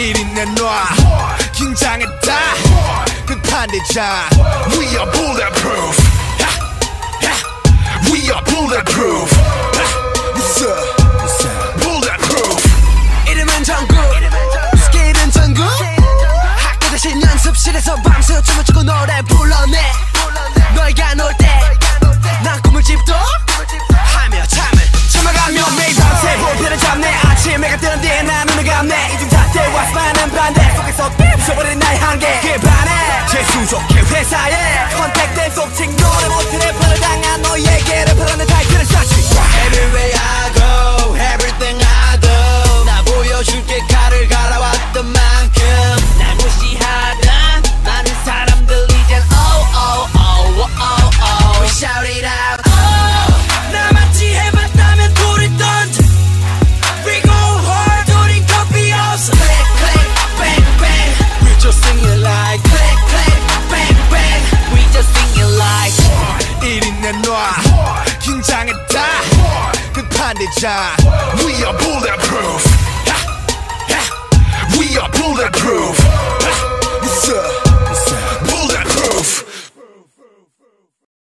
1인 내놔 긴장했다 끝판대장 We are bulletproof We are bulletproof What's up? Bulletproof 이름은 정국 스킬은 전국 학교 대신 연습실에서 밤새 춤을 추고 노래 불러내 너희가 놀 때 난 꿈을 집도 하며 잠을 참아가며 매일 밤새 볼펜을 잡네 아침 해가 뜨는 뒤에 난 눈을 감네 이젠 잣대와 많은 반대 속에서 부숴버린 나의 한계 그에 반해 재수족해 회사에 컨택된 속칭 노래 못해 래퍼를 당한 너희에게 래퍼라는 타이틀을 쐈지 Everywhere I go Everything I do 나 보여줄게 칼을 갈아왔던 만큼 날 무시하던 많은 사람들 이젠 oh oh oh oh oh oh We shout it out oh 나같이 해봤다면 우리 던져 We go hard 우린 copy 없어 Click click bang bang We just sing it like Click click bang bang We just sing it like 1인 내놔 긴장했다 끝판대장 We are bulletproof We are bulletproof What's up?